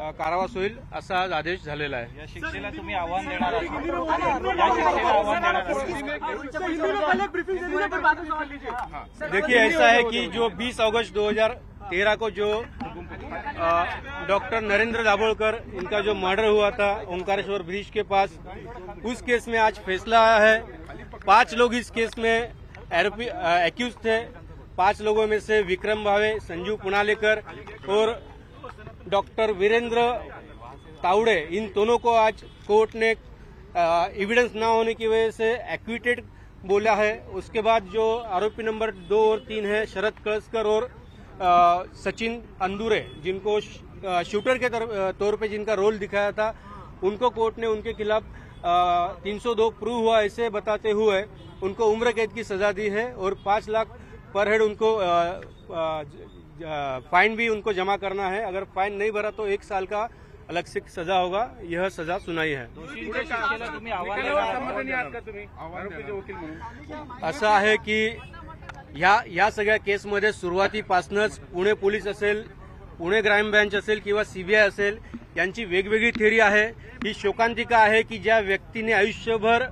कारावास होईल असा आज आदेश झालेला आहे। या शिक्षेला तुम्ही आव्हान देणार आहात? या शिक्षेला आव्हान देणार आहात? देखिए, ऐसा है कि जो 20 अगस्त 2013 को जो डॉक्टर नरेंद्र दाभोलकर इनका जो मर्डर हुआ था ओंकारेश्वर ब्रिज के पास, उस केस में आज फैसला आया है। 5 लोग इस केस में एक्यूज थे। 5 लोगों में से विक्रम भावे, संजू पुनालेकर और डॉक्टर वीरेंद्र तावड़े, इन दोनों को आज कोर्ट ने एविडेंस ना होने की वजह से एक्विटेड बोला है। उसके बाद जो आरोपी नंबर 2 और 3 है, शरद कळसकर और सचिन अंदुरे, जिनको शूटर के तौर पे जिनका रोल दिखाया था, उनको कोर्ट ने उनके खिलाफ 302 प्रूव हुआ ऐसे बताते हुए उनको उम्र कैद की सजा दी है और 5 लाख पर हेड उनको फाइन भी उनको जमा करना है। अगर फाइन नहीं भरा तो 1 साल का अलग से सजा होगा। यह सजा सुनाई है। असं आहे की या सगळ्या केसमध्ये सुरुवातीपासूनच पुणे पोलीस असेल, पुणे क्राईम ब्रांच असेल किंवा सीबीआय असेल, यांची वेगवेगळी थिअरी आहे। ही शोकांतिका आहे की ज्या व्यक्तीने आयुष्यभर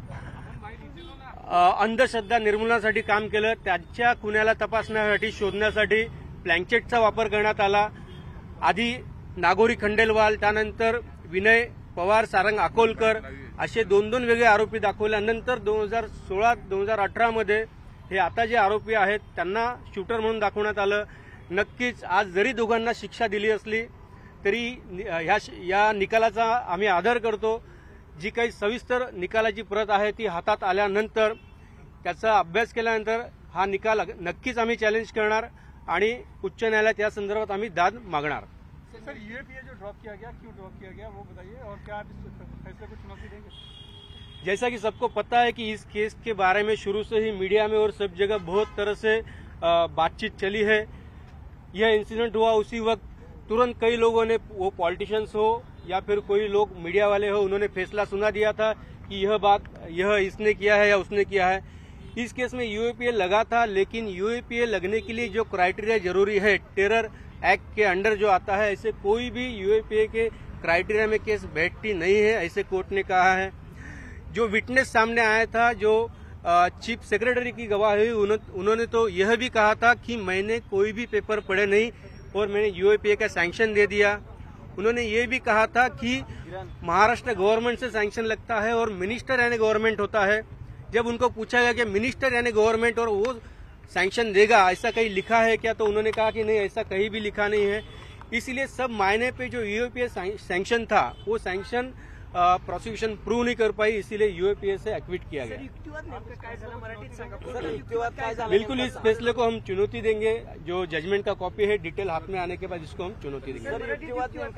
अंधश्रद्धा निर्मूलनासाठी काम केलं, त्याच्या खुन्याला तपासण्यासाठी शोधण्यासाठी प्लँकेटचा वापर करण्यात आला। आधी नागोरी खंडेलवाल, त्यानंतर विनय पवार, सारंग अकोलकर असे 2 वेगळे आरोपी दाखवल्यानंतर 2016-2018 मध्ये हे आता जे आरोपी आहेत त्यांना शूटर म्हणून दाखवण्यात आलं। नक्कीच आज जरी दोघांना शिक्षा दिली असली तरी या निकालाचा आम्ही आदर करतो। जी काही सविस्तर निकालाची प्रत आहे ती हातात आल्यानंतर त्याचा अभ्यास केल्यानंतर हा निकाल नक्कीच आम्ही चॅलेंज करणार आणि उच्च न्यायालयात या संदर्भात आम्ही दाद मागणार। सर, यूएपीए जो ड्रॉप किया गया, क्यों ड्रॉप किया गया वो बताइए, और क्या आप इस फैसले को चुनौती देंगे? जैसा कि सबको पता है कि इस केस के बारे में शुरू से ही मीडिया में और सब जगह बहुत तरह से बातचीत चली है। यह इंसिडेंट हुआ उसी वक्त तुरंत कई लोगों ने, वो पॉलिटिशियंस हो या फिर कोई लोग मीडिया वाले हो, उन्होंने फैसला सुना दिया था कि यह इसने किया है या उसने किया है। इस केस में यूएपीए लगा था, लेकिन यूएपीए लगने के लिए जो क्राइटेरिया जरूरी है, टेरर एक्ट के अंडर जो आता है, ऐसे कोई भी यूएपीए के क्राइटेरिया में केस बैठती नहीं है, ऐसे कोर्ट ने कहा है। जो विटनेस सामने आया था, जो चीफ सेक्रेटरी की गवाही हुई, उन्होंने तो यह भी कहा था कि मैंने कोई भी पेपर पढ़े नहीं और मैंने यूएपीए का सैंक्शन दे दिया। उन्होंने ये भी कहा था कि महाराष्ट्र गवर्नमेंट से सैंक्शन लगता है और मिनिस्टर यानी गवर्नमेंट होता है। जब उनको पूछा गया कि मिनिस्टर यानी गवर्नमेंट और वो सैंक्शन देगा, ऐसा कहीं लिखा है क्या, तो उन्होंने कहा कि नहीं, ऐसा कहीं भी लिखा नहीं है। इसलिए सब मायने पे जो यूएपीए सैंक्शन था वो सैंक्शन प्रोसिक्यूशन प्रूव नहीं कर पाई, इसीलिए यूएपीए से एक्विट किया गया। बिल्कुल, इस फैसले को हम चुनौती देंगे। जो जजमेंट का कॉपी है, डिटेल हाथ में आने के बाद इसको हम चुनौती देंगे।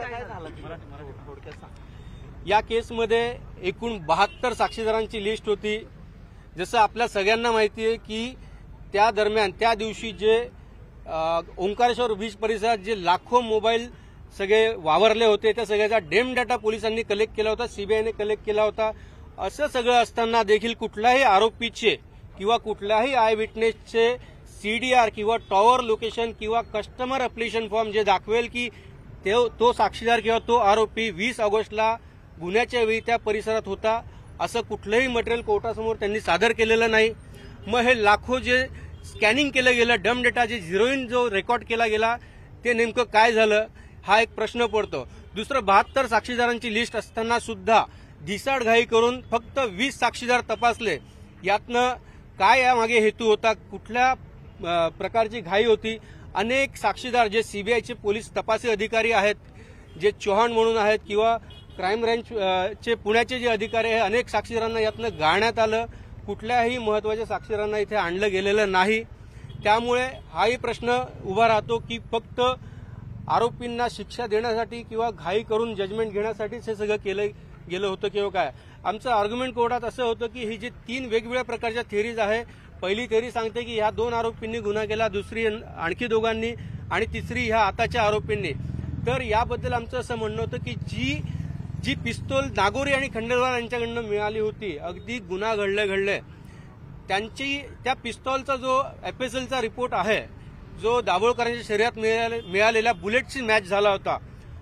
या केसमध्ये एकूण 72 साक्षीदारांची लिस्ट होती। जसं आपल्या सगळ्यांना माहिती आहे की त्या दरम्यान, त्या दिवशी जे ओंकारेश्वर ब्रिज परिसरात जे लाखो मोबाईल सगळे वावरले होते, त्या सगळ्याचा डेम डाटा पोलिसांनी कलेक्ट केला होता, सीबीआयने कलेक्ट केला होता। असं सगळं असताना देखील कुठल्याही आरोपीचे किंवा कुठल्याही आय विटनेसचे सीडीआर किंवा टॉवर लोकेशन किंवा कस्टमर अप्लिकेशन फॉर्म जे दाखवेल की तो साक्षीदार किंवा तो आरोपी 20 ऑगस्टला गुन्ह्याच्या वेळी त्या परिसरात होता, असं कुठलंही मटेरियल कोर्टासमोर त्यांनी सादर केलेलं नाही। मग हे लाखो जे स्कॅनिंग केलं गेलं, डम डेटा जे झिरोइन जो रेकॉर्ड केला गेला, ते नेमकं काय झालं हा एक प्रश्न पडतो। दुसरं 72 साक्षीदारांची लिस्ट असताना सुद्धा दिसाडघाई करून फक्त 20 साक्षीदार तपासले। यातनं काय यामागे हेतू होता, कुठल्या प्रकारची घाई होती? अनेक साक्षीदार जे सीबीआयचे पोलीस तपासी अधिकारी आहेत, जे चौहान म्हणून आहेत किंवा क्राईम ब्रँचचे पुण्याचे जे अधिकारी आहेत, अनेक साक्षीदारांना यातनं गाळण्यात आलं। कुठल्याही महत्वाच्या साक्षीदारांना इथे आणलं गेलेलं नाही। त्यामुळे हाही प्रश्न उभा राहतो की फक्त आरोपींना शिक्षा देण्यासाठी किंवा घाई करून जजमेंट घेण्यासाठीच हे सगळं केलं गेलं होतं किंवा काय। आमचं आर्ग्युमेंट कोर्टात असं होतं की ही जी 3 वेगवेगळ्या प्रकारच्या थिअरीज आहे, पहिली थिअरी सांगते की ह्या 2 आरोपींनी गुन्हा केला, दुसरी आणखी दोघांनी, आणि तिसरी ह्या आताच्या आरोपींनी। तर याबद्दल आमचं असं म्हणणं होतं की जी पिस्तूल नागोरी आणि खंडेलवाल यांच्याकडनं मिळाली होती, अगदी गुन्हा घडले त्या पिस्तॉलचा जो एफएसएलचा रिपोर्ट आहे, जो दाभोळकरांच्या शरीरात मिळालेल्या बुलेटची मॅच झाला होता,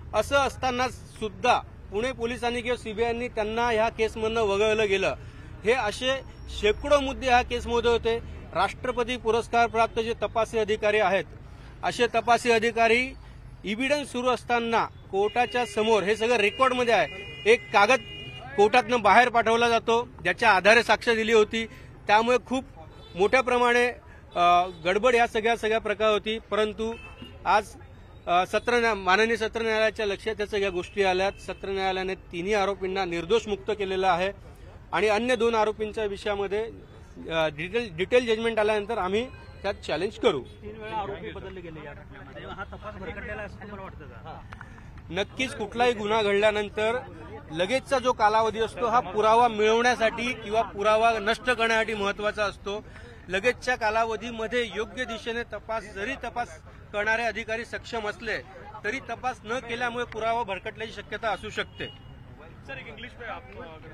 असं असताना सुद्धा पुणे पोलिसांनी किंवा सीबीआयनी त्यांना ह्या केसमधनं वगळलं गेलं. हे असे शेकडो मुद्दे ह्या केसमध्ये होते. राष्ट्रपती पुरस्कार प्राप्त जे तपासी अधिकारी आहेत, असे तपासी अधिकारी इव्हिडन्स सुरू असताना कोर्टाच्या समोर, हे सगळं रेकॉर्डमध्ये आहे, एक कागद कोर्टातनं बाहेर पाठवला जातो ज्याच्या आधारे साक्ष दिली होती. त्यामुळे खूप मोठ्या प्रमाणे गडबड या सगळ्या प्रकार होती. परंतु आज माननीय सत्र न्यायालयाच्या लक्षात या सगळ्या गोष्टी आल्यात. सत्र न्यायालयाने तिन्ही आरोपींना निर्दोष मुक्त केलेलं आहे आणि अन्य 2 आरोपींच्या विषयामध्ये डिटेल जजमेंट आल्यानंतर आम्ही त्यात चॅलेंज करू. 3 वेळा आरोपी बदलले गेले या घटनेमध्ये. हा तपास भरकटलेला असं तुम्हाला वाटतं का? नक्कीच कुठलाही गुन्हा घडल्यानंतर लगेचचा जो कालावधी असतो हा पुरावा मिळवण्यासाठी किंवा पुरावा नष्ट करण्यासाठी महत्वाचा असतो. लगेचच्या कालावधीमध्ये योग्य दिशेने जरी तपास करणारे अधिकारी सक्षम असले तरी तपास न केल्यामुळे पुरावा भरकटल्याची शक्यता असू शकते. सर एक इंग्लिश पे आप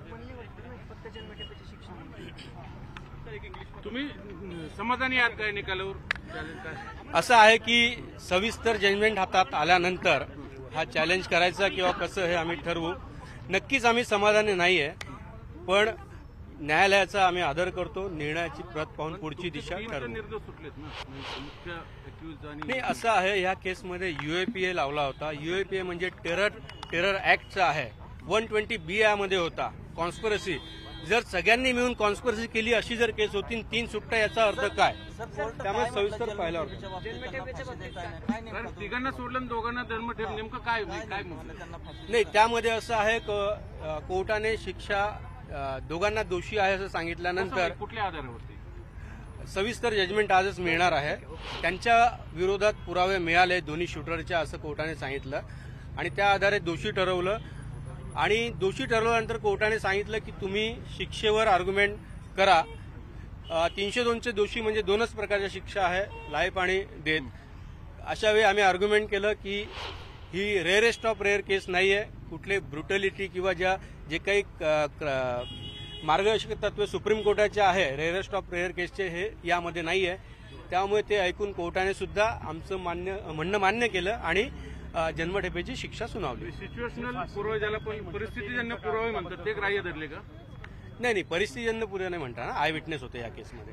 तुम्ही समाधानी आहात काय निकालावर? असं आहे की सविस्तर जजमेंट हातात आल्यानंतर हा चॅलेंज करायचा किंवा कसं हे आम्ही ठरवू. नक्कीच आम्ही समाधानी नाहीये, पण न्यायालयाचा आम्ही आदर करतो. निर्णयाची प्रत पाहून पुढची दिशा ठरवू. निर्दोष सुटलेत ना मुख्य अक्यूज आणि नाही, असं आहे, ह्या केसमध्ये UAPA लावला होता. UAPA म्हणजे टेरर ऍक्टचा आहे. 120B यामध्ये होता कॉन्स्पिरसी. जर सगळ्यांनी मिळून कॉन्स्पिरसी केली अशी जर केस होती 3 सुट्ट्या, याचा अर्थ काय? त्यामुळे सविस्तर पाहायला होतं. कारण तिघांना सोडलं आणि दोघांना जन्मठेप, नेमकं काय नाही, त्यामध्ये असं आहे कोर्टाने शिक्षा दोघांना दोषी आहे असं सांगितल्यानंतर कुठल्या आधारावरती सविस्तर जजमेंट आजच मिळणार आहे. त्यांच्या विरोधात पुरावे मिळाले दोन्ही शूटरच्या असं कोर्टाने सांगितलं आणि त्या आधारे दोषी ठरवलं. आणि दोषी ठरवल्यानंतर कोर्टाने सांगितलं की तुम्ही शिक्षेवर आर्ग्युमेंट करा. 302चे दोषी म्हणजे 2च प्रकारच्या शिक्षा आहे, लाईफ आणि डेथ. अशा वेळी आम्ही आर्ग्युमेंट केलं की ही रेअरेस्ट ऑफ रेअर केस नाहीये. कुठले ब्रुटॅलिटी किंवा जे काही मार्गदर्शक तत्व सुप्रीम कोर्टाचे आहे रेअरेस्ट ऑफ रेअर केसचे, हे यामध्ये नाहीये. त्यामुळे ते ऐकून कोर्टाने सुद्धा आमचं म्हणणं मान्य केलं आणि जन्मठेपेची शिक्षा सुनावली. सिच्युएशनल पुरावे ज्याला पण परिस्थितीजन्य पुरावे म्हणतात ते ग्राह्य धरले का? नाही, परिस्थितीजन्य पुरावे नाही म्हणता ना. आय विटनेस होते या केसमध्ये.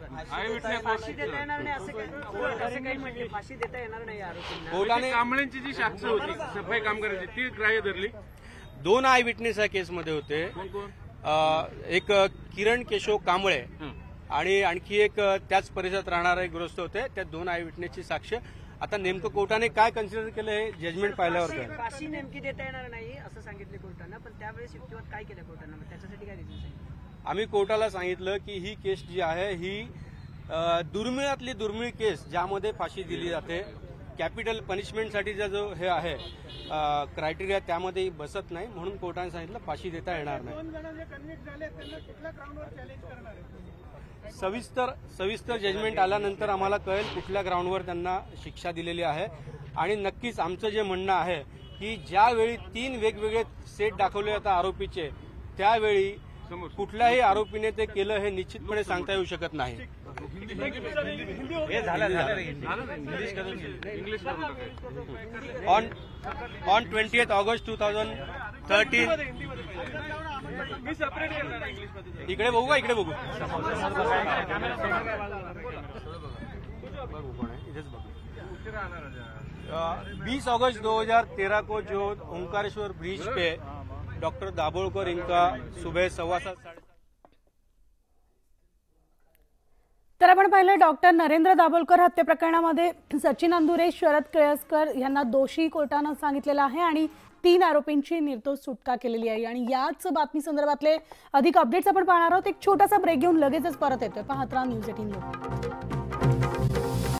कोर्टाने कांबळेंची जी साक्ष होती सफाई कामगारांची ती ग्राह्य धरली. 2 आय विटनेस या केसमध्ये होते. एक किरण केशव कांबळे आणि आणखी एक त्याच परिसरात राहणारे गृहस्थ होते. त्या 2 आय विटनेसची साक्ष आता नेमकं कोर्टाने काय कन्सिडर केलं हे जजमेंट पाहिल्यावर फाशी नेमकी देता येणार नाही असं सांगितलं कोर्टानं, पण त्यावेळेस युक्तिवाद काय केलं कोर्टानं? त्याच्यासाठी काय रिझन सांगितलं? आम्ही कोर्टाला सांगितलं की ही केस जी आहे ही दुर्मिळातली दुर्मिळ केस ज्यामध्ये फाशी दिली जाते. कॅपिटल पनिशमेंटसाठीचा जो हे आहे क्रायटेरिया त्यामध्ये बसत नाही, म्हणून कोर्टाने सांगितलं फाशी देता येणार नाही. 2 जण जे कन्व्हिक्ट झाले त्यांना कुठल्या ग्राउंडवर चॅलेंज करणार आहे? सविस्तर जजमेंट आल्यानंतर आम्हाला कळेल कुठल्या ग्राउंडवर त्यांना शिक्षा दिलेली आहे. आणि नक्कीच आमचं जे म्हणणं आहे की ज्यावेळी 3 वेगवेगळे सेट दाखवले जातात आरोपीचे, त्यावेळी कुठल्याही आरोपीने ते केलं हे निश्चितपणे सांगता येऊ शकत नाही. ऑन 20 ऑगस्ट 2013 इकडे बघू का? इकडे बघू. 20 अगस्त 2013 को जो ओंकारेश्वर ब्रिज पे डॉक्टर दाभोळकर इनका सुबह 7:15 तर आपण पाहिलं डॉक्टर नरेंद्र दाभोळकर हत्या प्रकरणामध्ये सचिन अंदुरे, शरद केळसकर यांना दोषी कोर्टानं सांगितलेलं आहे आणि 3 आरोपींची निर्दोष सुटका केलेली आहे. आणि याच बातमी संदर्भातले अधिक अपडेट्स आपण पाहणार आहोत. एक छोटासा ब्रेक घेऊन लगेचच परत येतोय. पाहत राहा न्यूज 18 लोक.